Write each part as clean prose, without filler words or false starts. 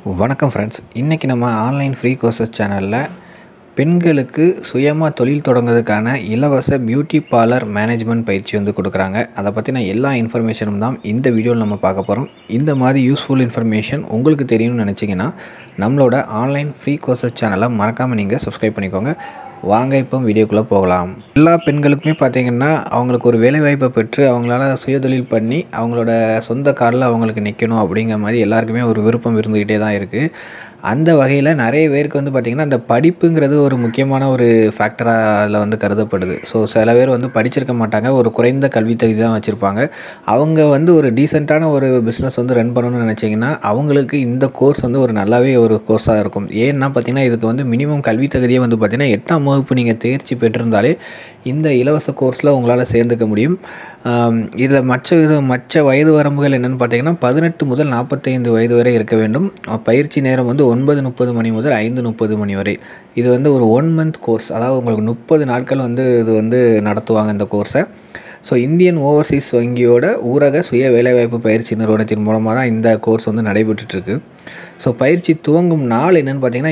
வணக்கம் ஃப்ரெண்ட்ஸ், இன்றைக்கி நம்ம ஆன்லைன் ஃப்ரீ கோர்சஸ் சேனலில் பெண்களுக்கு சுயமாக தொழில் தொடங்குறதுக்கான இலவச பியூட்டி பார்லர் மேனேஜ்மெண்ட் பயிற்சி கொடுக்குறாங்க. அதை பற்றின எல்லா இன்ஃபர்மேஷனும் தான் இந்த வீடியோவில் நம்ம பார்க்க போகிறோம். இந்த மாதிரி யூஸ்ஃபுல் இன்ஃபர்மேஷன் உங்களுக்கு தெரியணும்னு நினச்சிங்கன்னா நம்மளோட ஆன்லைன் ஃப்ரீ கோர்சஸ் சேனலை மறக்காமல் நீங்கள் சப்ஸ்கிரைப் பண்ணிக்கோங்க. வாங்க இப்போ வீடியோக்குள்ளே போகலாம். எல்லா பெண்களுக்குமே பார்த்திங்கன்னா அவங்களுக்கு ஒரு வேலைவாய்ப்பை பெற்று அவங்களால சுயதொழில் பண்ணி அவங்களோட சொந்த காலில் அவங்களுக்கு நிற்கணும் அப்படிங்கிற மாதிரி எல்லாருக்குமே ஒரு விருப்பம் இருந்துக்கிட்டே தான் இருக்குது. அந்த வகையில் நிறைய பேருக்கு பார்த்திங்கன்னா அந்த படிப்புங்கிறது ஒரு முக்கியமான ஒரு ஃபேக்டராக அதில் கருதப்படுது. ஸோ சில பேர் படிச்சிருக்க மாட்டாங்க, ஒரு குறைந்த கல்வி தகுதி தான் வச்சுருப்பாங்க. அவங்க ஒரு டீசெண்டான ஒரு பிஸ்னஸ் ரன் பண்ணணும்னு நினச்சிங்கன்னா அவங்களுக்கு இந்த கோர்ஸ் ஒரு நல்லாவே ஒரு கோர்ஸாக இருக்கும். ஏன்னா பார்த்திங்கன்னா இதுக்கு மினிமம் கல்வி தகுதியே பார்த்திங்கன்னா 8ஆம் வகுப்பு நீங்கள் தேர்ச்சி பெற்றிருந்தாலே இந்த இலவச கோர்ஸில் உங்களால் சேர்ந்துக்க முடியும். இதில் மற்ற வயது வரம்புகள் என்னென்னு பார்த்திங்கன்னா 18 முதல் 45 வயது வரை இருக்க வேண்டும். பயிற்சி நேரம் 9:30 மணி முதல் 5:30 மணி வரை. இது ஒரு 1 மந்த் கோர்ஸ், அதாவது உங்களுக்கு 30 நாட்கள் இது நடத்துவாங்க இந்த கோர்ஸை. ஸோ இந்தியன் ஓவர்சீஸ் வங்கியோட ஊரக சுய வேலைவாய்ப்பு பயிற்சி நிறுவனத்தின் மூலமாக தான் இந்த கோர்ஸ் நடைபெற்றுருக்கு. ஸோ பயிற்சி துவங்கும் நாள் என்னென்னு பார்த்திங்கன்னா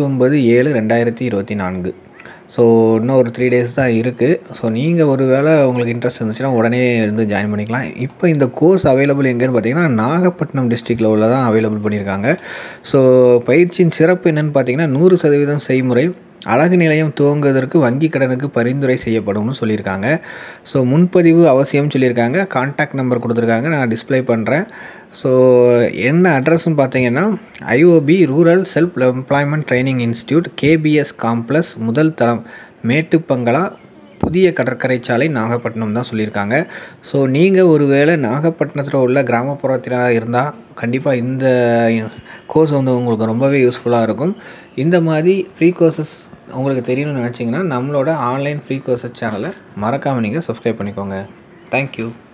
29/7/2024. ஸோ இன்னும் ஒரு 3 டேஸ் தான் இருக்குது. ஸோ நீங்கள் ஒரு வேளை உங்களுக்கு இன்ட்ரெஸ்ட் இருந்துச்சுன்னா உடனே ஜாயின் பண்ணிக்கலாம். இப்போ இந்த கோர்ஸ் அவைலபிள் எங்கேன்னு பார்த்தீங்கன்னா நாகப்பட்டினம் டிஸ்ட்ரிக்டில் உள்ள தான் அவைலபிள் பண்ணியிருக்காங்க. ஸோ பயிற்சியின் சிறப்பு என்னென்னு பார்த்தீங்கன்னா 100% செய்முறை, அழகு நிலையம் துவங்குவதற்கு வங்கி கடனுக்கு பரிந்துரை செய்யப்படும்னு சொல்லியிருக்காங்க. ஸோ முன்பதிவு அவசியம்னு சொல்லியிருக்காங்க. கான்டாக்ட் நம்பர் கொடுத்துருக்காங்க, நான் டிஸ்பிளே பண்ணுறேன். ஸோ என்ன அட்ரஸ்ன்னு பார்த்தீங்கன்னா IOB rural self employment training institute, KPS complex, முதல் தளம், மேட்டுப்பங்களா, புதிய கடற்கரை சாலை, நாகப்பட்டினம் தான் சொல்லியிருக்காங்க. ஸோ நீங்கள் ஒரு வேளை நாகப்பட்டினத்தில் உள்ள கிராமப்புறத்தினராக இருந்தால் கண்டிப்பாக இந்த கோர்ஸ் உங்களுக்கு ரொம்பவே யூஸ்ஃபுல்லாக இருக்கும். இந்த மாதிரி ஃப்ரீ கோர்சஸ் உங்களுக்கு தெரியணும்னு நினச்சிங்கன்னா நம்மளோட ஆன்லைன் ஃப்ரீ கோர்சஸ் சேனலை மறக்காமல் நீங்கள் சப்ஸ்கிரைப் பண்ணிக்கோங்க. தேங்க்யூ.